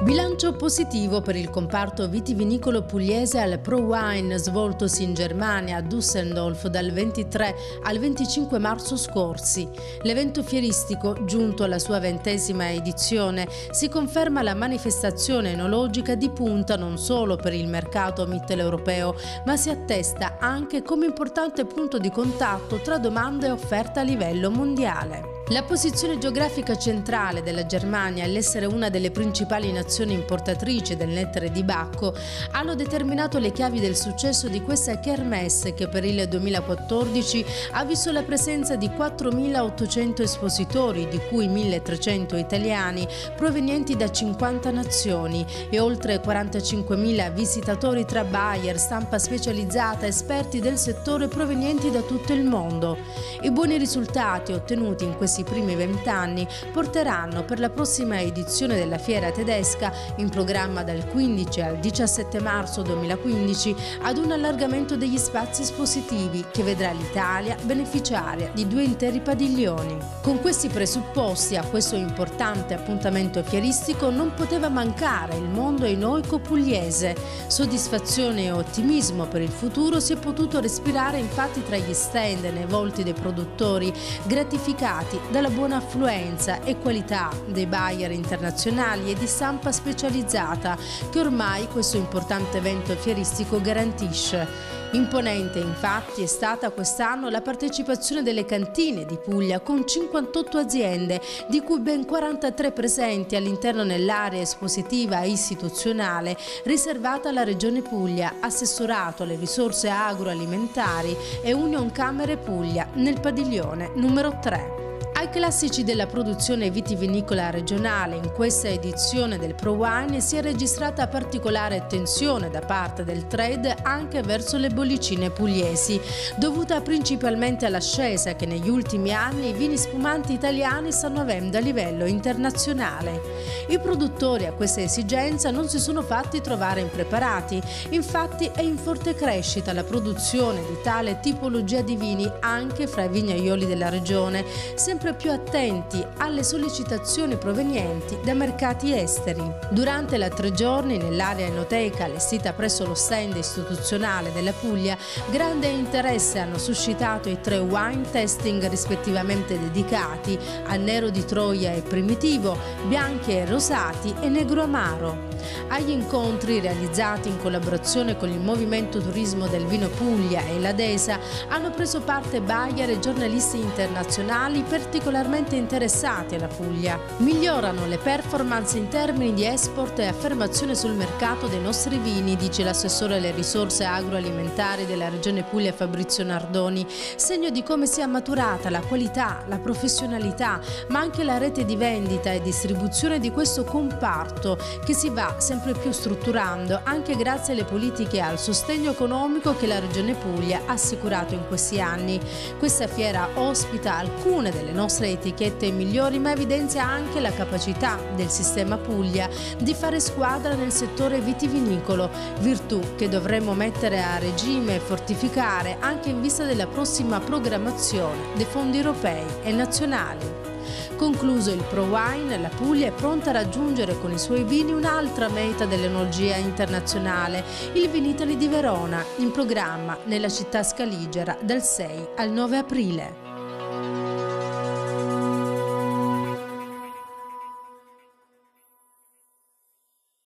Bilancio positivo per il comparto vitivinicolo pugliese al Pro Wine svoltosi in Germania a Düsseldorf dal 23 al 25 marzo scorsi. L'evento fieristico, giunto alla sua 20ª edizione, si conferma la manifestazione enologica di punta non solo per il mercato mitteleuropeo, ma si attesta anche come importante punto di contatto tra domanda e offerta a livello mondiale. La posizione geografica centrale della Germania e l'essere una delle principali nazioni importatrici del nettare di Bacco hanno determinato le chiavi del successo di questa kermesse che per il 2014 ha visto la presenza di 4.800 espositori, di cui 1.300 italiani provenienti da 50 nazioni e oltre 45.000 visitatori tra buyer, stampa specializzata, esperti del settore provenienti da tutto il mondo. I buoni risultati ottenuti in questi primi 20 anni porteranno per la prossima edizione della fiera tedesca, in programma dal 15 al 17 marzo 2015, ad un allargamento degli spazi espositivi che vedrà l'Italia beneficiaria di 2 interi padiglioni. Con questi presupposti a questo importante appuntamento fieristico non poteva mancare il mondo enoico pugliese. Soddisfazione e ottimismo per il futuro si è potuto respirare infatti tra gli stand nei volti dei produttori, gratificati dalla buona affluenza e qualità dei buyer internazionali e di stampa specializzata che ormai questo importante evento fieristico garantisce. Imponente infatti è stata quest'anno la partecipazione delle cantine di Puglia con 58 aziende, di cui ben 43 presenti all'interno dell'area espositiva istituzionale riservata alla Regione Puglia, Assessorato alle risorse agroalimentari e Union Camere Puglia nel padiglione numero 3. Ai classici della produzione vitivinicola regionale in questa edizione del Pro Wine si è registrata particolare attenzione da parte del trade anche verso le bollicine pugliesi, dovuta principalmente all'ascesa che negli ultimi anni i vini spumanti italiani stanno avendo a livello internazionale. I produttori a questa esigenza non si sono fatti trovare impreparati, infatti è in forte crescita la produzione di tale tipologia di vini anche fra i vignaioli della regione, sempre più attenti alle sollecitazioni provenienti da mercati esteri. Durante la 3 giorni nell'area enoteca allestita presso lo stand istituzionale della Puglia, grande interesse hanno suscitato i 3 wine tasting rispettivamente dedicati a Nero di Troia e Primitivo, Bianchi e Rosati e Negro Amaro. Agli incontri realizzati in collaborazione con il Movimento Turismo del Vino Puglia e la DESA hanno preso parte buyer e giornalisti internazionali particolarmente interessati alla Puglia. Migliorano le performance in termini di export e affermazione sul mercato dei nostri vini, dice l'assessore alle risorse agroalimentari della Regione Puglia Fabrizio Nardoni, segno di come sia maturata la qualità, la professionalità, ma anche la rete di vendita e distribuzione di questo comparto che si va sempre più strutturando anche grazie alle politiche e al sostegno economico che la Regione Puglia ha assicurato in questi anni. Questa fiera ospita alcune delle nostre etichette migliori, ma evidenzia anche la capacità del sistema Puglia di fare squadra nel settore vitivinicolo, virtù che dovremmo mettere a regime e fortificare anche in vista della prossima programmazione dei fondi europei e nazionali. Concluso il Pro Wine, la Puglia è pronta a raggiungere con i suoi vini un'altra meta dell'enologia internazionale, il Vinitaly di Verona, in programma nella città scaligera dal 6 al 9 aprile.